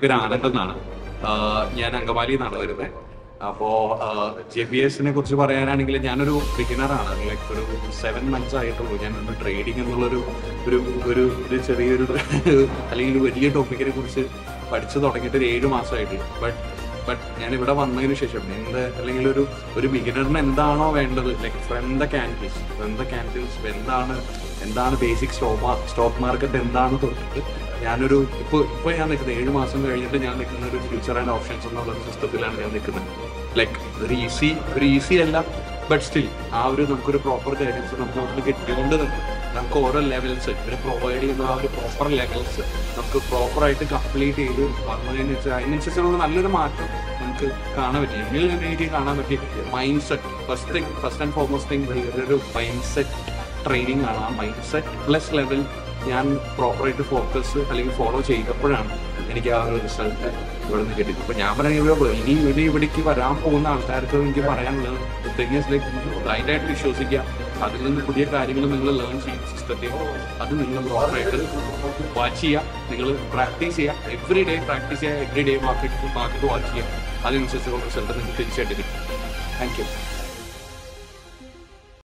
പേര് ആനന്ദ് എന്നാണ്. ഞാൻ അങ്കമാലിയിൽ നിന്നാണ് വരുന്നത്. അപ്പോൾ JBIS-നെ കുറിച്ച് പറയാനാണെങ്കിൽ ഞാനൊരു ബിഗിനറാണ്. ലൈക്ക് ഒരു 7 months ആയിട്ടുള്ളൂ ഞാൻ ട്രേഡിംഗ് എന്നുള്ളൊരു ഒരു ചെറിയൊരു അല്ലെങ്കിൽ വലിയ ടോപ്പിക്കിനെ കുറിച്ച് പഠിച്ചു തുടങ്ങിയിട്ട് ഒരു 7 മാസമായിട്ട്. ബട്ട് ഞാൻ ഇവിടെ വന്നതിന് ശേഷം അല്ലെങ്കിൽ ഒരു ബിഗിനറിന് എന്താണോ വേണ്ടത്, ലൈക്ക് ഫ്രം ദ ക്യാൻഡിൽസ് എന്താണ് ബേസിക് സ്റ്റോക്ക് മാർക്കറ്റ് എന്താണ് തൊട്ടിട്ട് ഞാനൊരു ഇപ്പോൾ ഞാൻ നിൽക്കുന്നത് 7 മാസം കഴിഞ്ഞിട്ട് ഞാൻ നിൽക്കുന്ന ഒരു ഫ്യൂച്ചർ ആൻഡ് ഓപ്ഷൻസ് എന്നുള്ള സിസ്റ്റത്തിലാണ് ഞാൻ നിൽക്കുന്നത്. ലൈക്ക് ഒരു ഈസി അല്ല, ബട്ട് സ്റ്റിൽ നമുക്കൊരു പ്രോപ്പർ ഗൈഡൻസ് നമുക്ക് കിട്ടിയോണ്ട് തന്നെ നമുക്ക് ഓരോ ലെവൽസ് ഇവർ പ്രൊവൈഡ് ചെയ്യുന്ന ആ ഒരു പ്രോപ്പർ ലെവൽസ് നമുക്ക് പ്രോപ്പറായിട്ട് കംപ്ലീറ്റ് ചെയ്ത് വന്നതിന് വെച്ചാൽ അതിനനുസരിച്ചുള്ള നല്ലൊരു മാറ്റം നമുക്ക് കാണാൻ പറ്റി. എനിക്ക് കാണാൻ പറ്റി mindset. First and foremost thing ഒരു മൈൻഡ് സെറ്റ് ട്രെയിനിങ് ആണ്. ആ മൈൻഡ് സെറ്റ് പ്ലസ് ലെവൽ ഞാൻ പ്രോപ്പറായിട്ട് ഫോക്കസ് അല്ലെങ്കിൽ ഫോളോ ചെയ്തപ്പോഴാണ് എനിക്ക് ആ ഒരു റിസൾട്ട് ഇവിടെ നിന്ന് കിട്ടിയത്. അപ്പോൾ ഞാൻ പറയുന്നത് ഇനി ഇവിടേക്ക് വരാൻ പോകുന്ന ആൾക്കാർക്ക് എനിക്ക് പറയാനുള്ളത് ബ്ലൈൻഡായിട്ട് വിശ്വസിക്കുക, അതിൽ നിന്ന് പുതിയ കാര്യങ്ങൾ നിങ്ങൾ ലേൺ ചെയ്യുന്ന സിസ്റ്റത്തിൽ അത് നിങ്ങൾ പ്രോപ്പറായിട്ട് വാച്ച് ചെയ്യുക, നിങ്ങൾ പ്രാക്ടീസ് ചെയ്യുക, എവറി ഡേ പ്രാക്ടീസ് ചെയ്യുക, എവറി ഡേ മാർക്കറ്റ് വാച്ച് ചെയ്യുക. അതിനനുസരിച്ചുള്ള റിസൾട്ട് നിങ്ങൾക്ക് തീർച്ചയായിട്ടും കിട്ടും. Thank U.